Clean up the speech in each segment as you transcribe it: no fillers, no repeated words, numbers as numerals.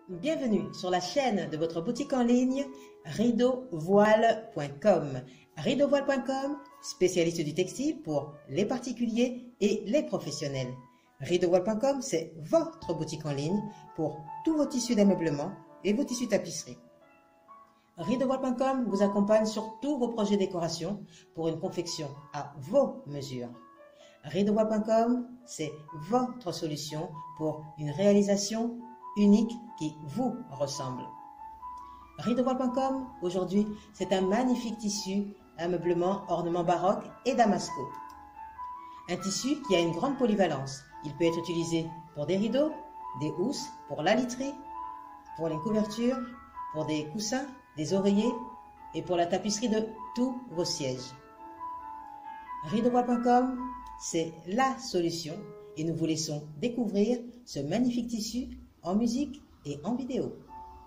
Bienvenue sur la chaîne de votre boutique en ligne rideauvoile.com. Rideauvoile.com, spécialiste du textile pour les particuliers et les professionnels. Rideauvoile.com, c'est votre boutique en ligne pour tous vos tissus d'ameublement et vos tissus tapisserie. Rideauvoile.com vous accompagne sur tous vos projets décoration pour une confection à vos mesures. Rideauvoile.com, c'est votre solution pour une réalisation unique qui vous ressemble. Rideauvoile.com, aujourd'hui, c'est un magnifique tissu, ameublement, ornement baroque et damasco. Un tissu qui a une grande polyvalence. Il peut être utilisé pour des rideaux, des housses, pour la literie, pour les couvertures, pour des coussins, des oreillers et pour la tapisserie de tous vos sièges. Rideauvoile.com, c'est la solution et nous vous laissons découvrir ce magnifique tissu en musique et en vidéo.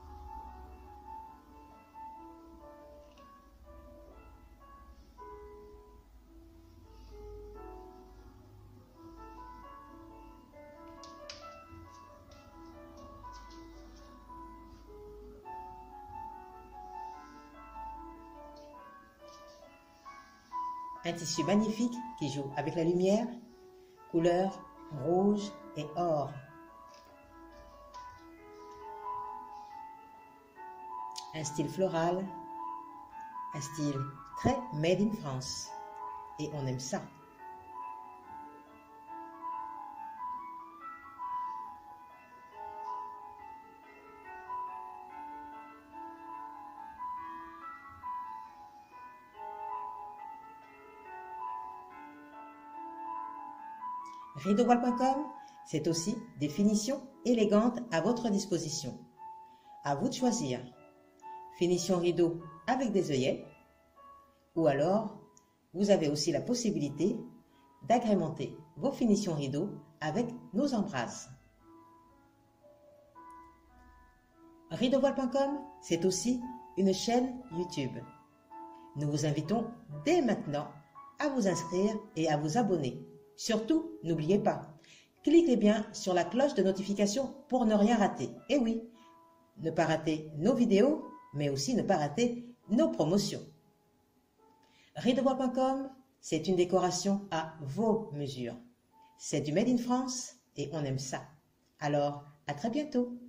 Un tissu magnifique qui joue avec la lumière, couleur rouge et or. Un style floral, un style très made in France. Et on aime ça. Rideauvoile.com, c'est aussi des finitions élégantes à votre disposition. À vous de choisir. Finition rideau avec des œillets, ou alors vous avez aussi la possibilité d'agrémenter vos finitions rideaux avec nos embrasses. Rideauvoile.com, c'est aussi une chaîne YouTube. Nous vous invitons dès maintenant à vous inscrire et à vous abonner. Surtout, n'oubliez pas, cliquez bien sur la cloche de notification pour ne rien rater. Et oui, ne pas rater nos vidéos, mais aussi ne pas rater nos promotions. Rideauvoile.com, c'est une décoration à vos mesures. C'est du Made in France et on aime ça. Alors, à très bientôt.